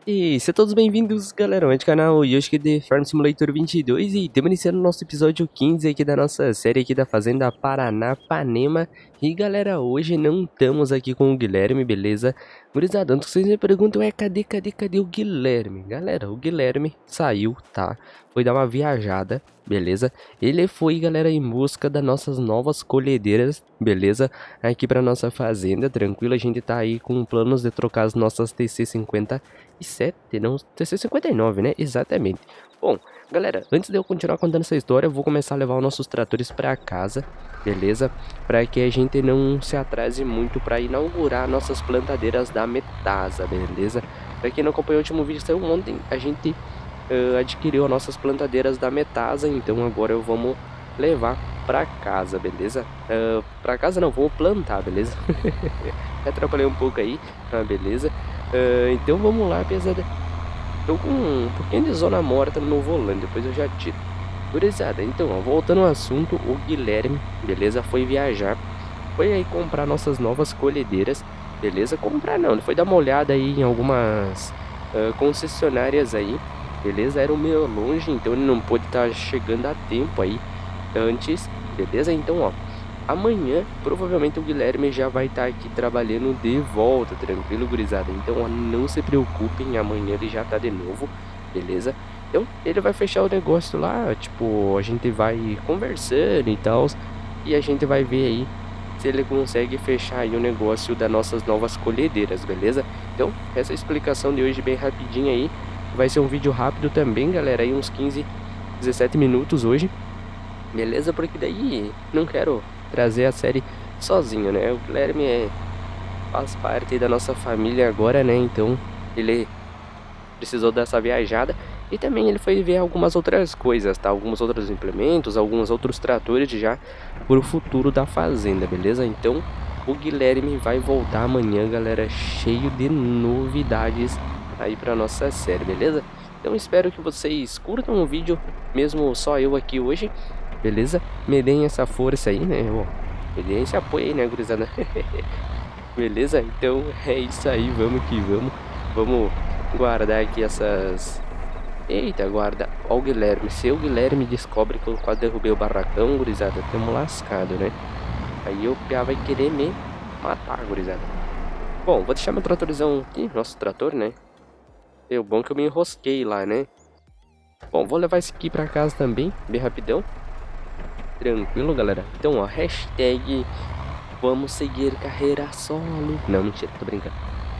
E sejam todos bem-vindos, galera, ao canal Yoshi de Farm Simulator 22 e estamos iniciando o nosso episódio 15 aqui da nossa série aqui da Fazenda Paranapanema. E galera, hoje não estamos aqui com o Guilherme, beleza? Gurizada, antes que vocês me perguntam, cadê o Guilherme? Galera, o Guilherme saiu, tá? Foi dar uma viajada, beleza? Ele foi, galera, em busca das nossas novas colhedeiras, beleza? Aqui pra nossa fazenda, tranquilo, a gente tá aí com planos de trocar as nossas TC-57, não, TC-59, né? Exatamente. Bom, galera, antes de eu continuar contando essa história, eu vou começar a levar os nossos tratores pra casa, beleza? Pra que a gente não se atrase muito pra inaugurar nossas plantadeiras da Metasa, beleza? Pra quem não acompanhou o último vídeo, saiu ontem, a gente adquiriu as nossas plantadeiras da Metasa, então agora eu vamos levar pra casa, beleza? Pra casa não, vamos plantar, beleza? Atrapalhei um pouco aí, beleza? Então vamos lá, pesada. Tô com um pouquinho de zona morta no volante, depois eu já tiro. Gurizada, então, ó, voltando ao assunto, o Guilherme, beleza, foi viajar. Foi aí comprar nossas novas colhedeiras, beleza? Comprar não, ele foi dar uma olhada aí em algumas concessionárias aí, beleza? Era meio longe, então ele não pôde estar chegando a tempo aí antes, beleza? Então, ó, amanhã provavelmente o Guilherme já vai estar aqui trabalhando de volta, tranquilo, gurizada? Então, ó, não se preocupem, amanhã ele já tá de novo, beleza? Então, ele vai fechar o negócio lá, tipo, a gente vai conversando e tal, e a gente vai ver aí se ele consegue fechar aí o negócio das nossas novas colhedeiras, beleza? Então, essa explicação de hoje bem rapidinho aí, vai ser um vídeo rápido também, galera, aí uns 15, 17 minutos hoje, beleza? Porque daí não quero trazer a série sozinho, né? O Guilherme faz parte da nossa família agora, né? Então, ele precisou dessa viajada. E também ele foi ver algumas outras coisas, tá? Alguns outros implementos, alguns outros tratores já pro futuro da fazenda, beleza? Então, o Guilherme vai voltar amanhã, galera, cheio de novidades aí pra nossa série, beleza? Então, espero que vocês curtam o vídeo, mesmo só eu aqui hoje, beleza? Me deem essa força aí, né? Bom, me deem esse apoio aí, né, gurizada? Beleza? Então, é isso aí, vamos que vamos. Vamos guardar aqui essas... Eita, guarda, ó o Guilherme. Se o Guilherme descobre que eu quase derrubei o barracão, gurizada, tamo lascado, né? Aí o Piá vai querer me matar, gurizada. Bom, vou deixar meu tratorzão aqui, nosso trator, né? É o bom que eu me enrosquei lá, né? Bom, vou levar esse aqui pra casa também, bem rapidão. Tranquilo, galera. Então, ó, hashtag vamos seguir carreira solo. Não, mentira, tô brincando.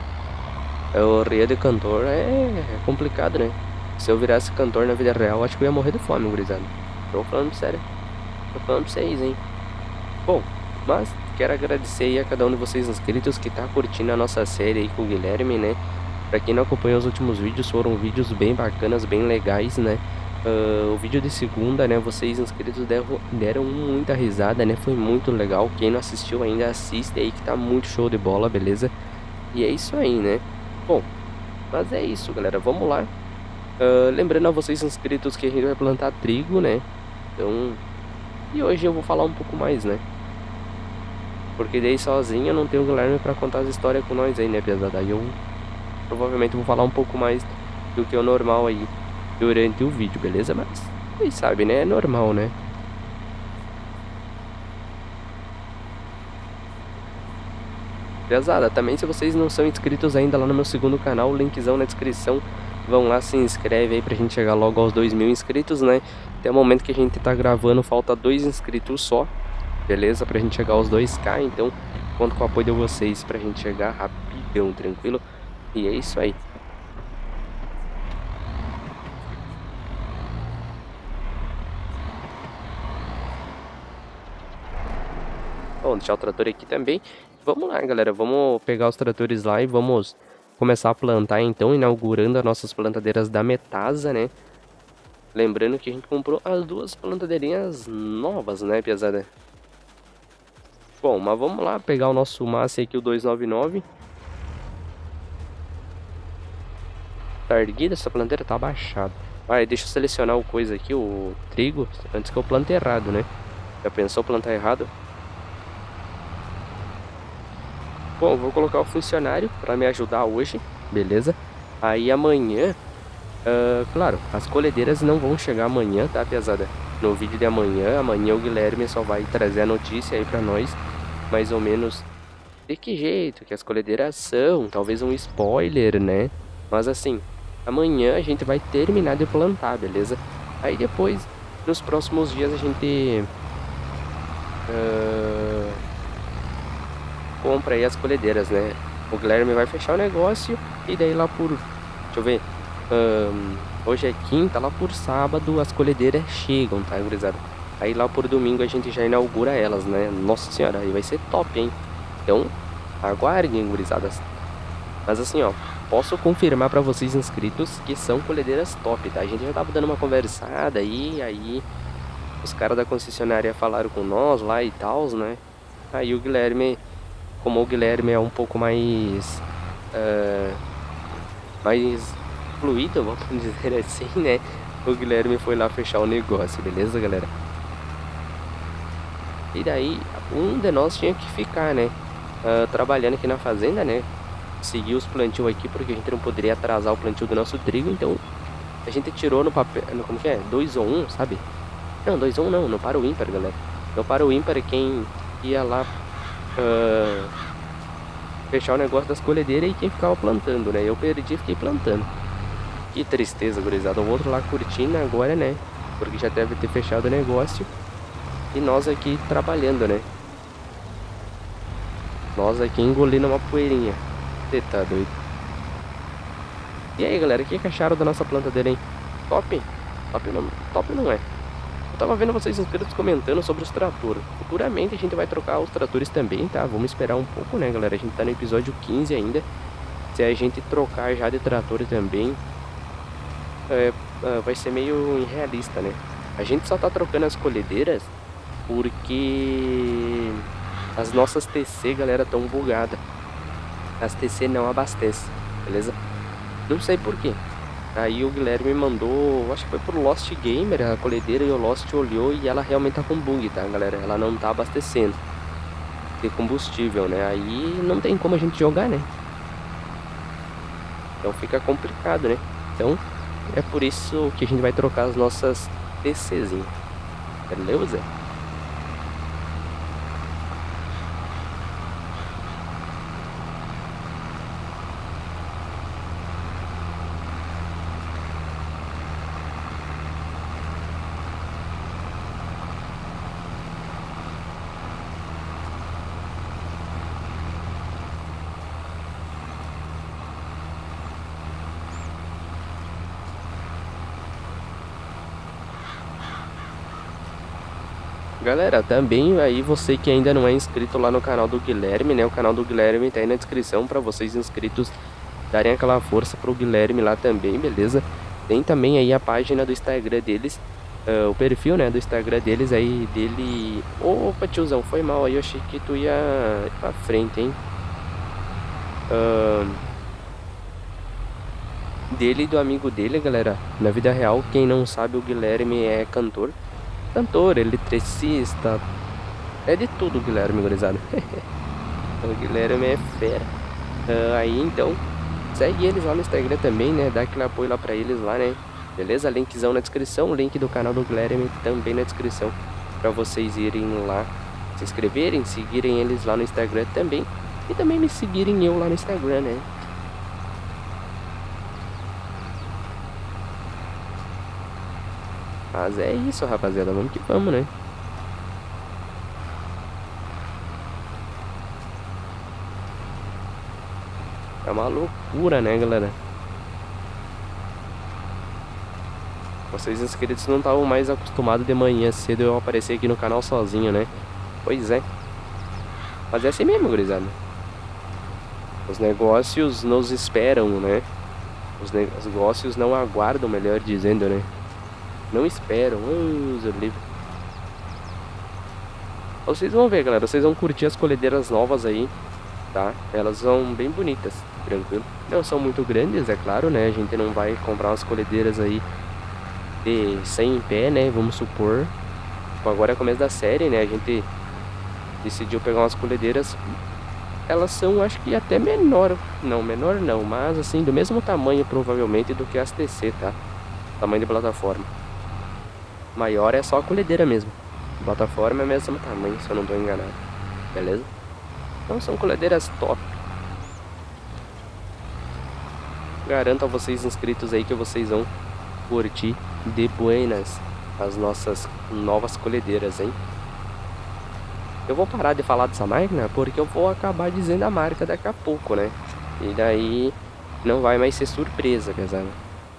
O rei de cantor é complicado, né? Se eu virasse cantor na vida real, acho que eu ia morrer de fome, gurizada. Tô falando sério. Tô falando pra vocês, hein. Bom, mas quero agradecer aí a cada um de vocês inscritos que tá curtindo a nossa série aí com o Guilherme, né. Pra quem não acompanhou os últimos vídeos, foram vídeos bem bacanas, bem legais, né. O vídeo de segunda, né, vocês inscritos deram muita risada, né. Foi muito legal. Quem não assistiu ainda, assiste aí que tá muito show de bola, beleza? E é isso aí, né. Bom, mas é isso, galera. Vamos lá. Lembrando a vocês inscritos que a gente vai plantar trigo, né? Então, e hoje eu vou falar um pouco mais, né? Porque daí sozinho eu não tenho o Guilherme pra contar as histórias com nós aí, né, pesada? Aí eu provavelmente vou falar um pouco mais do que o normal aí durante o vídeo, beleza? Mas, vocês sabem, né? É normal, né? Pesada, também se vocês não são inscritos ainda lá no meu segundo canal, o linkzão na descrição. Vão lá, se inscreve aí pra gente chegar logo aos 2.000 inscritos, né? Até o momento que a gente tá gravando, falta 2 inscritos só, beleza? Pra gente chegar aos 2k, então conto com o apoio de vocês pra gente chegar rapidão, tranquilo? E é isso aí. Bom, deixar o trator aqui também. Vamos lá, galera, vamos pegar os tratores lá e vamos começar a plantar, então, inaugurando as nossas plantadeiras da Metasa, né? Lembrando que a gente comprou as duas plantadeirinhas novas, né, pesada? Bom, mas vamos lá pegar o nosso massa aqui, o 299. Tá erguida, essa planteira tá abaixada. Vai, deixa eu selecionar o coisa aqui, o trigo, antes que eu plante errado, né? Já pensou plantar errado? Bom, vou colocar o funcionário para me ajudar hoje, beleza? Aí amanhã, claro, as colhedeiras não vão chegar amanhã, tá, pesada? No vídeo de amanhã o Guilherme só vai trazer a notícia aí pra nós, mais ou menos de que jeito que as colhedeiras são, talvez um spoiler, né? Mas assim, amanhã a gente vai terminar de plantar, beleza? Aí depois, nos próximos dias a gente compra aí as colhedeiras, né? O Guilherme vai fechar o negócio e daí lá por, deixa eu ver, hoje é quinta, lá por sábado as colhedeiras chegam, tá, gurizada? Aí lá por domingo a gente já inaugura elas, né? Nossa senhora, aí vai ser top, hein? Então, aguardem, gurizadas. Mas assim, ó, posso confirmar pra vocês inscritos que são colhedeiras top, tá? A gente já tava dando uma conversada aí os caras da concessionária falaram com nós lá e tal, né? Aí o Guilherme, como o Guilherme é um pouco mais fluido, vamos dizer assim, né? O Guilherme foi lá fechar o negócio, beleza, galera? E daí, um de nós tinha que ficar, né? Trabalhando aqui na fazenda, né? Seguir os plantios aqui, porque a gente não poderia atrasar o plantio do nosso trigo, então a gente tirou no papel, como que é? 2 ou 1, sabe? Não, 2 ou 1 não, no para o ímpar, galera. No para o ímpar quem ia lá fechar o negócio das colhedeiras e quem ficava plantando, né? Eu perdi e fiquei plantando. Que tristeza, gurizada. O outro lá curtindo agora, né? Porque já deve ter fechado o negócio. E nós aqui trabalhando, né? Nós aqui engolindo uma poeirinha. Você tá doido? E aí, galera, o que acharam da nossa plantadeira, hein? Top? Top não é. Eu tava vendo vocês inscritos comentando sobre os tratores. Futuramente a gente vai trocar os tratores também, tá? Vamos esperar um pouco, né, galera? A gente tá no episódio 15 ainda. Se a gente trocar já de trator também, vai ser meio irrealista, né? A gente só tá trocando as colhedeiras porque as nossas TC, galera, tão bugadas. As TC não abastecem, beleza? Não sei por quê. Aí o Guilherme mandou, acho que foi pro Lost Gamer, a colhedeira, e o Lost olhou e ela realmente tá com bug, tá, galera? Ela não tá abastecendo de combustível, né? Aí não tem como a gente jogar, né? Então fica complicado, né? Então é por isso que a gente vai trocar as nossas TCzinhas, beleza? Galera, também aí você que ainda não é inscrito lá no canal do Guilherme, né? O canal do Guilherme tá aí na descrição para vocês inscritos darem aquela força pro Guilherme lá também, beleza? Tem também aí a página do Instagram deles, o perfil, né, do Instagram deles aí, dele... Opa, tiozão, foi mal aí, eu achei que tu ia pra frente, hein? Dele e do amigo dele, galera, na vida real, quem não sabe, o Guilherme é cantor, eletricista, é de tudo o Guilherme, gurizada. O Guilherme é fera. Aí então, segue eles lá no Instagram também, né? Dá aquele apoio lá pra eles lá, né? Beleza? Linkzão na descrição, o link do canal do Guilherme também na descrição, pra vocês irem lá, se inscreverem, seguirem eles lá no Instagram também. E também me seguirem eu lá no Instagram, né? Mas é isso, rapaziada. Vamos que vamos, né? É uma loucura, né, galera? Vocês inscritos não estavam mais acostumados de manhã cedo eu aparecer aqui no canal sozinho, né? Pois é. Mas é assim mesmo, gurizada. Os negócios nos esperam, né? Os negócios não aguardam, melhor dizendo, né? Não esperam. Livre. Vocês vão ver, galera. Vocês vão curtir as colhedeiras novas aí, tá? Elas são bem bonitas, tranquilo. Não são muito grandes, é claro, né? A gente não vai comprar umas colhedeiras aí de 100 em pé, né? Vamos supor. Agora é começo da série, né? A gente decidiu pegar umas colhedeiras elas são, acho que até menor. Não, menor não, mas assim, do mesmo tamanho provavelmente do que as TC, tá? Tamanho de plataforma. Maior é só a colhedeira mesmo. Plataforma é o mesmo tamanho, se eu não tô enganado. Beleza? Então são colhedeiras top. Garanto a vocês inscritos aí que vocês vão curtir de buenas as nossas novas colhedeiras, hein? Eu vou parar de falar dessa máquina porque eu vou acabar dizendo a marca daqui a pouco, né? E daí não vai mais ser surpresa, pesado.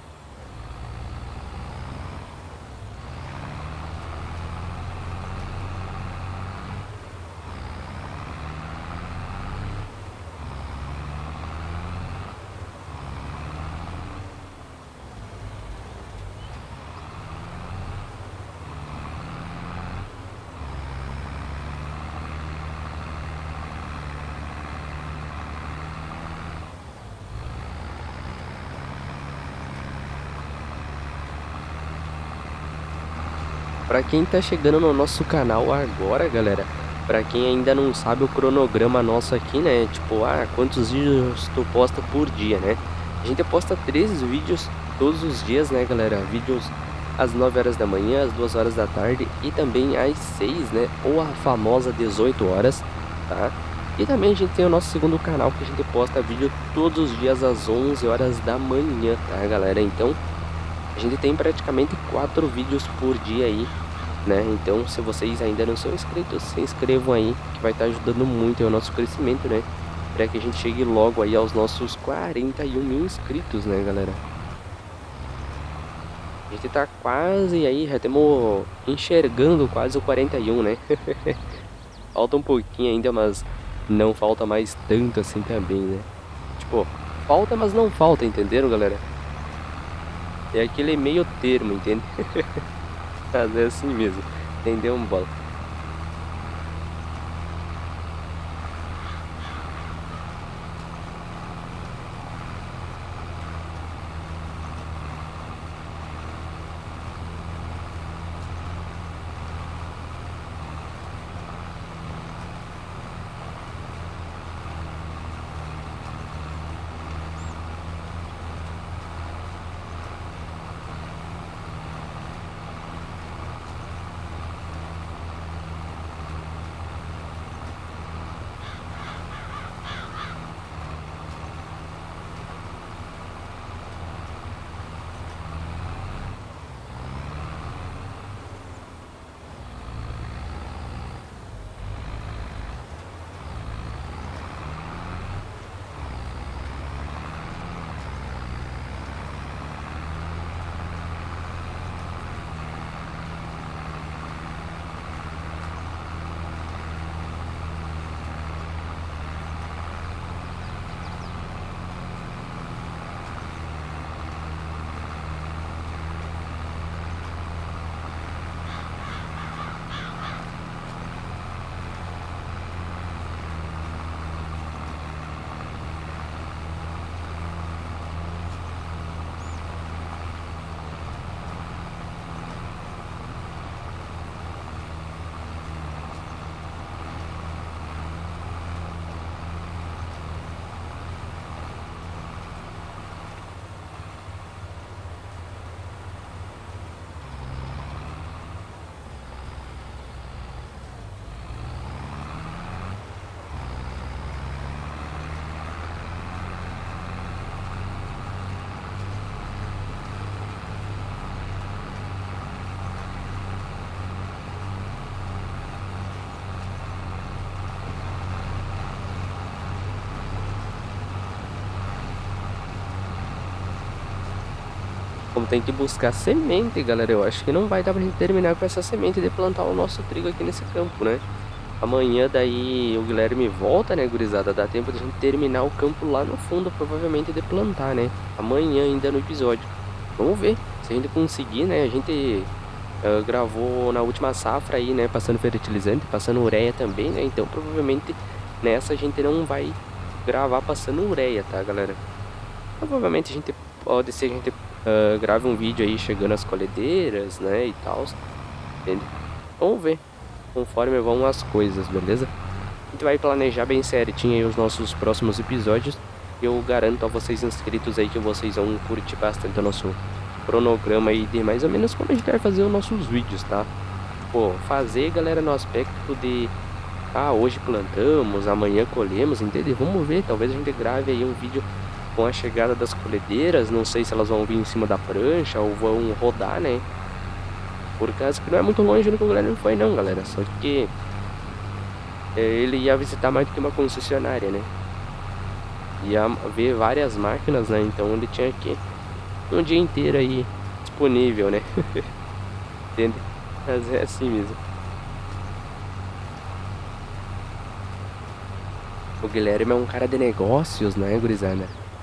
Pra quem tá chegando no nosso canal agora, galera, pra quem ainda não sabe o cronograma nosso aqui, né? Tipo, quantos vídeos tu posta por dia, né? A gente posta 3 vídeos todos os dias, né, galera? Vídeos às 9 horas da manhã, às 2 horas da tarde e também às 6, né? Ou a famosa 18 horas, tá? E também a gente tem o nosso segundo canal que a gente posta vídeo todos os dias às 11 horas da manhã, tá, galera? Então, a gente tem praticamente 4 vídeos por dia aí, né? Então, se vocês ainda não são inscritos, se inscrevam aí, que vai estar ajudando muito o nosso crescimento, né? Para que a gente chegue logo aí aos nossos 41 mil inscritos, né, galera? A gente tá quase aí, já estamos enxergando quase o 41, né? Falta um pouquinho ainda, mas não falta mais tanto assim também, né? Tipo, falta, mas não falta, entenderam, galera? É aquele meio termo, entende? Mas é assim mesmo. Entendeu, bola? Como tem que buscar semente, galera, eu acho que não vai dar pra gente terminar com essa semente de plantar o nosso trigo aqui nesse campo, né? Amanhã daí o Guilherme volta, né, gurizada? Dá tempo de a gente terminar o campo lá no fundo, provavelmente de plantar, né? Amanhã ainda no episódio. Vamos ver se a gente conseguir, né? A gente gravou na última safra aí, né? Passando fertilizante, passando ureia também, né? Então provavelmente nessa a gente não vai gravar passando ureia, tá, galera? Provavelmente a gente pode ser que a gente grave um vídeo aí chegando às colhedeiras, né, e tal, entende? Vamos ver conforme vão as coisas, beleza? gente vai planejar bem certinho aí os nossos próximos episódios. Eu garanto a vocês inscritos aí que vocês vão curtir bastante o nosso cronograma aí de mais ou menos como a gente vai fazer os nossos vídeos, tá? Pô, fazer, galera, no aspecto de hoje plantamos, amanhã colhemos, entende? Vamos ver, talvez a gente grave aí um vídeo com a chegada das colhedeiras, não sei se elas vão vir em cima da prancha ou vão rodar, né? Por causa que não é muito longe do que o Guilherme foi não, galera, só que ele ia visitar mais do que uma concessionária, né? Ia ver várias máquinas, né? Então ele tinha que um dia inteiro aí disponível, né? Entende? Mas é assim mesmo. O Guilherme é um cara de negócios, né, gurizada?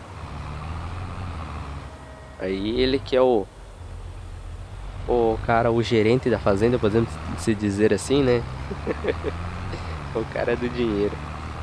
Aí ele que é o cara, o gerente da fazenda, podemos se dizer assim, né? O cara do dinheiro.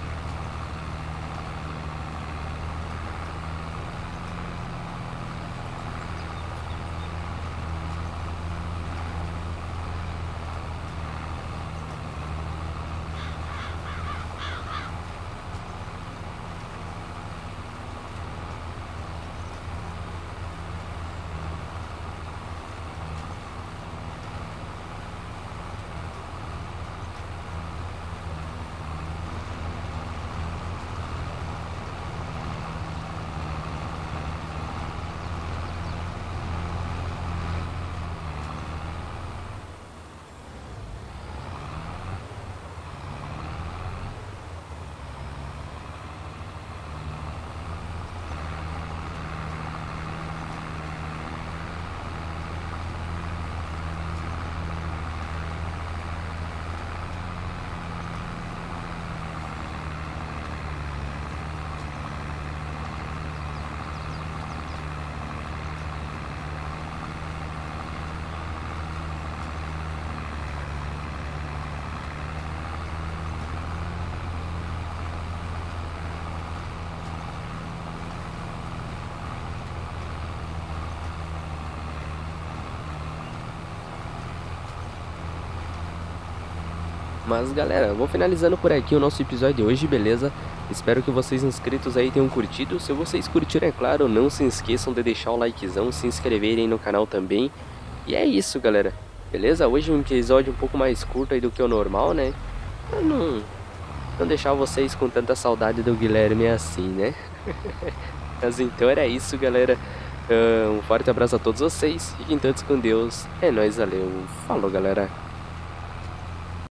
Mas galera, eu vou finalizando por aqui o nosso episódio de hoje, beleza? Espero que vocês inscritos aí tenham curtido. Se vocês curtiram, é claro, não se esqueçam de deixar o likezão, se inscreverem no canal também. E é isso, galera. Beleza? Hoje um episódio um pouco mais curto aí do que o normal, né? Pra não deixar vocês com tanta saudade do Guilherme assim, né? Mas então era isso, galera. Um forte abraço a todos vocês. Fiquem todos com Deus. É nóis, valeu. Falou, galera.